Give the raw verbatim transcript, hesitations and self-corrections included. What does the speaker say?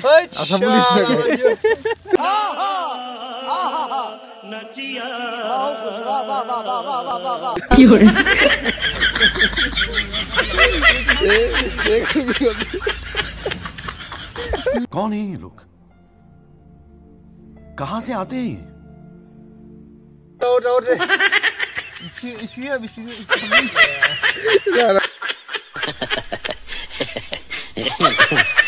असं मुलीच नाही कौन है ये लोग? कहां से आते हैं? यार